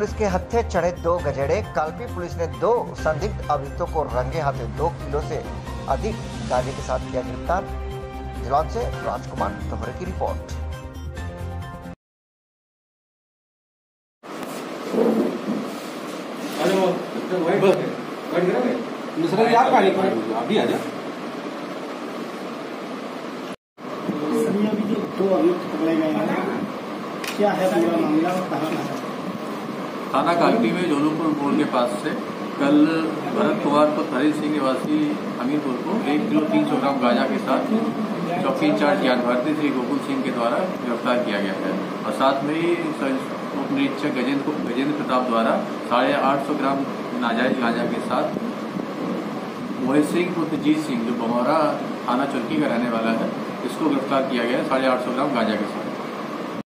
Police के हत्थे चढ़े 2 गजेड़े। कालपी पुलिस ने 2 संदिग्ध अभियुक्तों को रंगे हाथों 2 किलो से अधिक गांजे के साथ किया गिरफ्तार। जिलौन से राजकुमार तोहरे की रिपोर्ट। अभी आ जा। अभी जो 2 अभियुक्त पकड़े गए हैं, क्या है पूरा मामला और कहाँ है? थाना कालपी में जोनपुर मोड़ के पास से कल भरत कुमार को हरी सिंह निवासी हमीरपुर को 1 किलो 300 ग्राम गांजा के साथ चौकी इंचार्ज ज्ञान भारती श्री गोकुल सिंह के द्वारा गिरफ्तार किया गया है और साथ में ही उप निरीक्षक गजेंद्र प्रताप द्वारा 850 ग्राम नाजायज गांजा के साथ मोहित सिंह उर्फ जीत सिंह जो बमौरा थाना चुरकी का रहने वाला है, इसको गिरफ्तार किया गया है 850 ग्राम गांजा के साथ।